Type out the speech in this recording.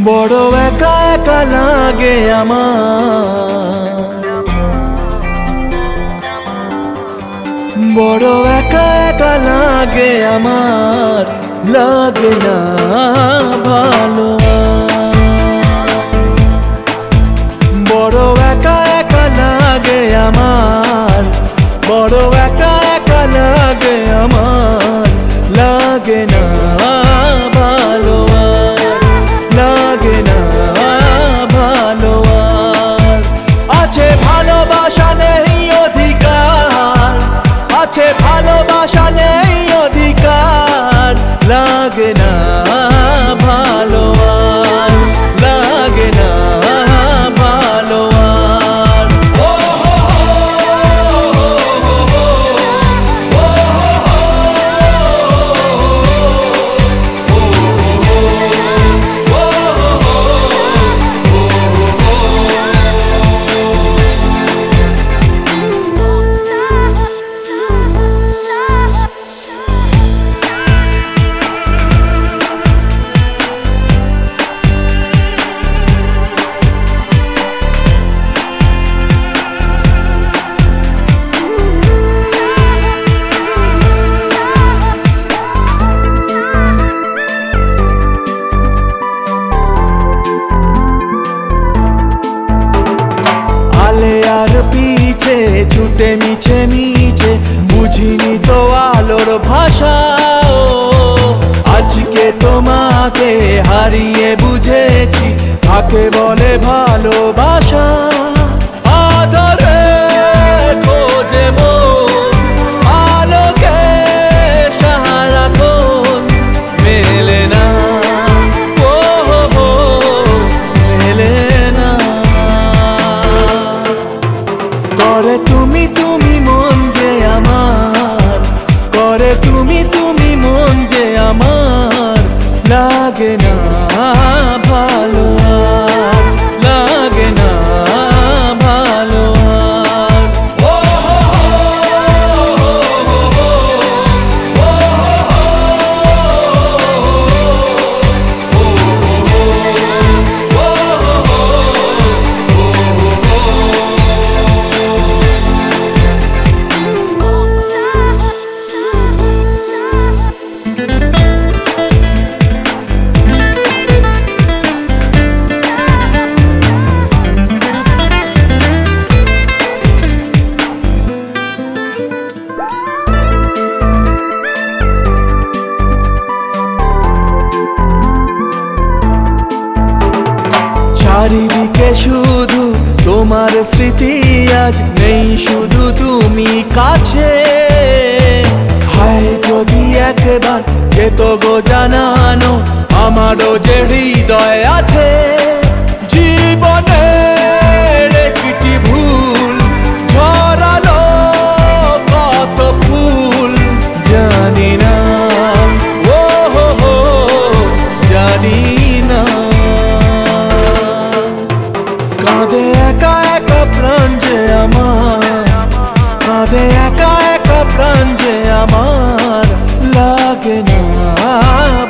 বড় একা একা লাগে আমার, বড় একা একা লাগে আমার, লাগে না ভালো। বড় একা একা লাগে আমার, বড় একা একা লাগে আমার, লাগে না ভালো, লাগে না ভালো। আছে ভালোবাসা নেই অধিকার, আছে ভালোবাসা নেই অধিকার, লাগে না ভালো, লাগে না ভালো। পিছে ছুটে মিছে মিছে বুঝিনি তো আলোর ভাষা, আজকে তোমাকে হারিয়ে বুঝেছি কাকে বলে ভালোবাসা। আদরে খোঁজে মন আলোকে সারাক্ষণ, মেলে না ও হো মেলে না। করে তুমি তুমি মন যে আমার, করে তুমি তুমি মন যে আমার, লাগে না ভালো, লাগে না ভালো। চারিদিকে শুধু তোমার স্মৃতি, আজ নেই শুধু তুমি কাছে। হায় যদি একবার যেত গো জানানো আমারও যে হৃদয় আছে। জীবনের একটি ভুল ঝরালো কত ফুল, জানি না ও হো হো জানি না। কাঁদে একা একা প্রাণ যে আমার, কাঁদে একা একা প্রাণ যে আমার, লাগে না